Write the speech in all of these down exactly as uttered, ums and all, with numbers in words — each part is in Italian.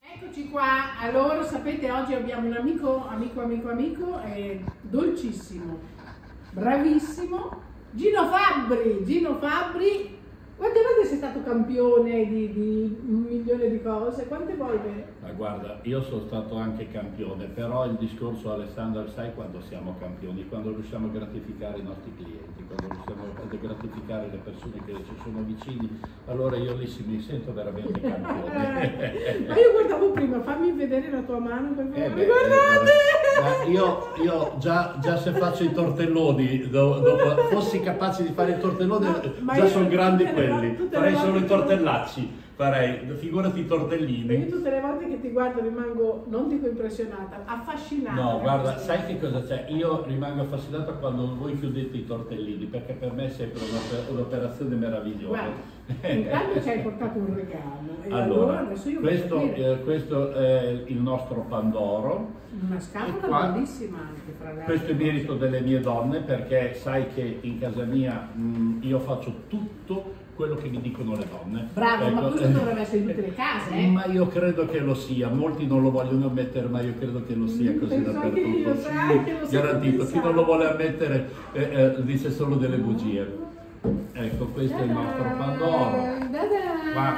Eccoci qua, allora sapete oggi abbiamo un amico, amico, amico, amico, eh, dolcissimo, bravissimo, Gino Fabbri, Gino Fabbri, quante volte sei stato campione di, di un milione di cose, quante volte? Ma guarda, io sono stato anche campione, però il discorso, Alessandra, sai quando siamo campioni? Quando riusciamo a gratificare i nostri clienti, quando riusciamo a gratificare le persone che ci sono vicini, allora io lì mi sento veramente campione. Ma io guardavo prima, fammi vedere la tua mano per favore, Eh beh, guardate! Eh, io, io già, già se faccio i tortelloni, do, dopo, fossi capace di fare i tortelloni, No, già sono grandi tutte le quelli, volte- tutte le farei volte solo i che- tortellacci, farei, figurati i Io tortellini. tutte le volte che ti guardo rimango, non dico impressionata, affascinata. No, guarda, sai che cosa c'è? Io rimango affascinato quando voi chiudete i tortellini, perché per me è sempre un'operazione meravigliosa. Guarda, intanto ci hai portato un regalo e allora, Allora, adesso io questo, voglio dire, eh, questo è il nostro Pandoro. una E scatola qua- bellissima anche fra le Questo è altre merito cose. delle mie donne, perché sai che in casa mia mh, io faccio tutto quello che mi dicono le donne. Bravo, ma Ecco, questo eh, dovrebbe essere in tutte le case, eh? Ma io credo che lo sia, molti non lo vogliono ammettere, ma io credo che lo sia Mm, così penso anche dappertutto. io, sai, Sì, che lo so garantito, chi pensare. non lo vuole ammettere eh, eh, dice solo delle bugie. Ecco, questo è il nostro Pandoro. Da-da! Qua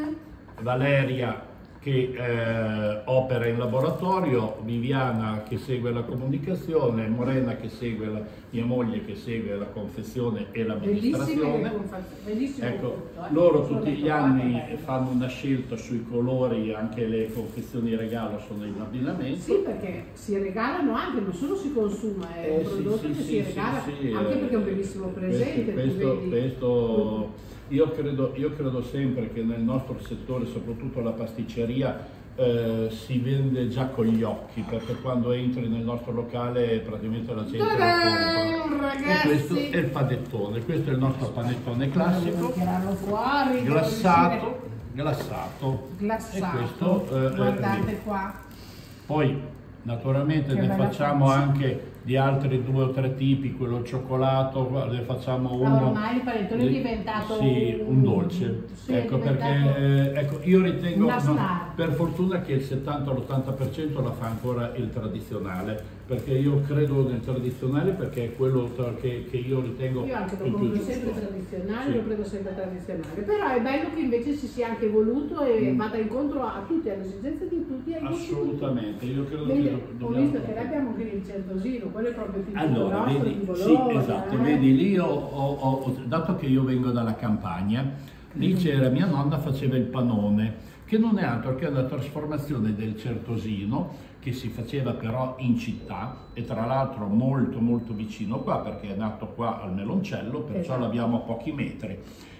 Valeria che eh, opera in laboratorio, Viviana che segue la comunicazione, Morena che segue la, mia moglie che segue la confezione e Bellissime l'amministrazione. le confezioni, bellissimo Ecco, tutto, eh. loro Sono tutti gli trovate anni belle. fanno una scelta sui colori, anche le confezioni regalo sono in abbinamento. Sì, perché si regalano anche, non solo si consuma, è Eh, un sì, prodotto sì, che sì, si sì, regala, sì, anche eh, perché è un bellissimo presente. Questo, tu questo, vedi. questo- io, credo, io credo sempre che nel nostro settore, soprattutto la pasticceria, eh, si vende già con gli occhi, perché quando entri nel nostro locale praticamente la gente lo Ta-da, compra. E ragazzi! questo è il panettone, questo è il nostro panettone classico, Tirarlo fuori, devo glassato, glassato. Glassato, E questo, eh, guardate eh, qua. Poi naturalmente Che ne bella facciamo faccia. anche di altri due o tre tipi, quello al cioccolato, ne facciamo Ma uno. ormai il panettone è di- diventato sì, un dolce. sì, è ecco diventato perché eh, ecco, io ritengo una no, star. per fortuna che il settanta l'ottanta per cento la fa ancora il tradizionale, perché io credo nel tradizionale perché è quello tra- che, che io ritengo Io anche lo il più compro giusto. sempre tradizionale, Sì. lo prendo sempre tradizionale, però è bello che invece si sia anche evoluto e Mm. vada incontro a tutti, alle esigenze di tutti. ai gusti di tutti. Assolutamente, io credo Vedi, che do- ho dobbiamo... visto che noi abbiamo anche il certosino, quello è proprio tipo Allora, nostro vedi, di sì, Bologna. esatto, eh. vedi, lì ho, ho- ho- dato che io vengo dalla campagna, lì c'era mia nonna faceva il panone, che non è altro che una trasformazione del certosino, che si faceva però in città, e tra l'altro molto molto vicino qua, perché è nato qua al Meloncello, perciò Esatto. l'abbiamo a pochi metri,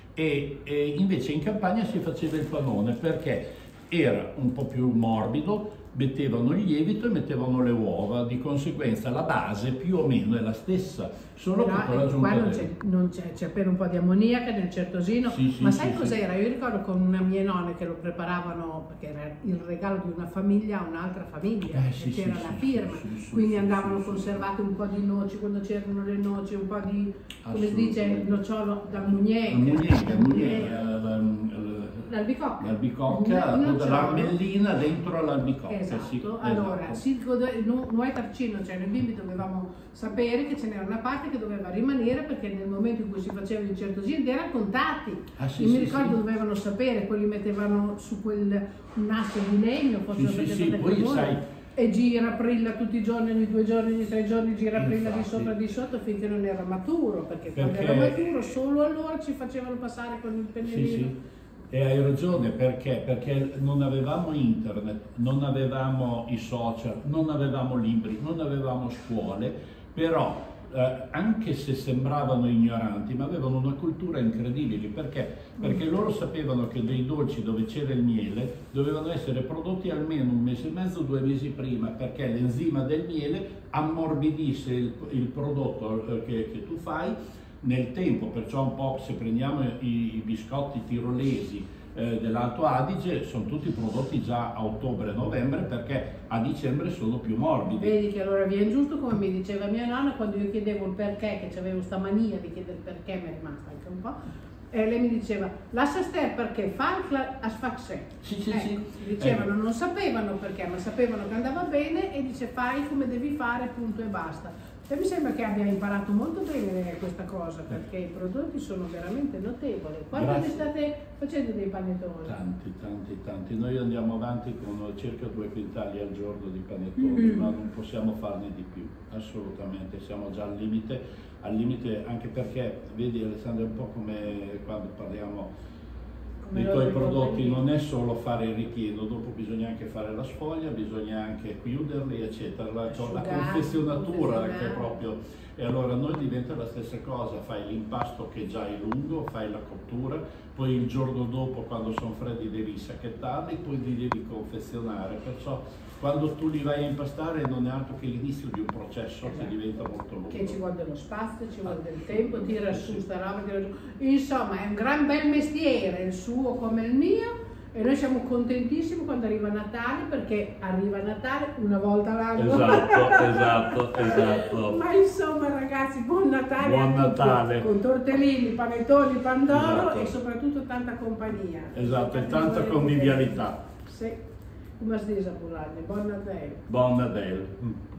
e, e invece in campagna si faceva il panone, perché era un po' più morbido, mettevano il lievito e mettevano le uova, di conseguenza la base più o meno è la stessa, solo Però, che con ecco, l'aggiunta qua non del- c'è, non c'è, c'è per un po' di ammoniaca nel certosino, Sì, sì, ma sì, sai sì. cos'era? Io ricordo con una mia nonna che lo preparavano, perché era il regalo di una famiglia a un'altra famiglia, Eh, e sì, c'era sì, la sì, firma, sì, sì, quindi sì, andavano sì, sì. conservate un po' di noci quando c'erano le noci, un po' di, come si dice, Assolutamente. nocciolo da mugnecca, La mugnecca, da mugnecca, la- la- l'albicocca. l'albicocca, Il nocciolo. l'armellina dentro l'albicocca. Esatto, sì, allora, esatto. si gode- nu- noi Tarcino, cioè noi bimbi dovevamo sapere che ce n'era una parte che doveva rimanere perché nel momento in cui si faceva il certosino erano contati. Ah, sì, Io mi sì, ricordo sì. dovevano sapere, poi li mettevano su quel nastro di legno, forse Sì, lo sì, facevano sì, del poi carbone, sai- e gira prilla tutti i giorni, ogni due giorni, ogni tre giorni, gira prilla di Infatti. sopra e di sotto finché non era maturo, perché, quando Perché- era maturo solo allora ci facevano passare con il Sì, pennellino. sì. E hai ragione, perché? Perché non avevamo internet, non avevamo i social, non avevamo libri, non avevamo scuole, però eh, anche se sembravano ignoranti, ma avevano una cultura incredibile, perché? Perché loro sapevano che dei dolci dove c'era il miele dovevano essere prodotti almeno un mese e mezzo, due mesi prima, perché l'enzima del miele ammorbidisse il, il prodotto eh, che, che tu fai nel tempo, perciò un po' se prendiamo i, i biscotti tirolesi eh, dell'Alto Adige sono tutti prodotti già a ottobre-novembre perché a dicembre sono più morbidi. Vedi che allora viene giusto, come mi diceva mia nonna, quando io chiedevo il perché, che avevo sta mania di chiedere il perché, mi è rimasta anche un po', E lei mi diceva, lascia stare perché fa a sfaxè. Sì, sì, ecco, sì. dicevano, Ecco. non sapevano perché, ma sapevano che andava bene e dice fai come devi fare, punto e basta. E mi sembra che abbia imparato molto bene questa cosa, perché i prodotti sono veramente notevoli. Quanto ne state facendo dei panettoni? Tanti, tanti, tanti. Noi andiamo avanti con circa due quintali al giorno di panettoni, Mm-hmm. ma non possiamo farne di più, assolutamente. Siamo già al limite, al limite anche perché, vedi Alessandro, è un po' come quando parliamo Come dei loro tuoi prodotti, compagni. non è solo fare il ripieno, dopo bisogna anche fare la sfoglia, bisogna anche chiuderli, eccetera, la, la Asciugare, confezionatura che è confezionare. proprio. E allora noi diventa la stessa cosa, fai l'impasto che già è lungo, fai la cottura, poi il giorno dopo quando sono freddi devi sacchettarli, poi li devi confezionare, perciò quando tu li vai a impastare non è altro che l'inizio di un processo Esatto. che diventa molto lungo. Che ci vuole dello spazio, ci vuole Ah, del tempo, tira sì, su sì. sta roba, tira giù. Insomma, è un gran bel mestiere, il suo come il mio, e noi siamo contentissimi quando arriva Natale, perché arriva Natale una volta all'anno. Esatto, esatto, esatto. Ma insomma ragazzi, buon Natale Buon a tutti, Natale. con tortellini, panettoni, pandoro Esatto. e soprattutto tanta compagnia. Esatto, e Tanti tanta buoni convivialità. Sì, come si dice a Pulagna, buon Natale. Buon Natale.